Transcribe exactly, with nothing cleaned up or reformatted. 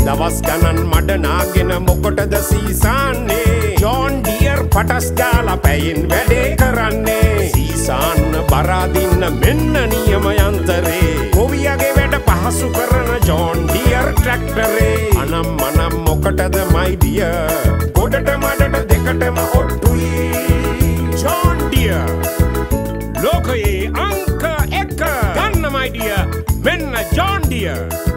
දවස් ගණන් මඩ නාගෙන මොකටද සීසාන්නේ ජෝන් ඩියර් පටස් ගාලා පැයෙන් වැඩේ කරන්නේ සීසාන්න බරාදින්න මෙන්න නියම යන්තරේ කොවියගේ වැඩ පහසු කරන ජෝන් ඩියර් ට්‍රැක්ටරේ අනම් මනම් මොකටද මයි ඩියර් ගොඩට මඩට දෙකටම ඔට්ටුයි ජෝන් ඩියර් ලෝකයේ අංක එක ගන්න මයි ඩියර් මෙන්න ජෝන් ඩියර්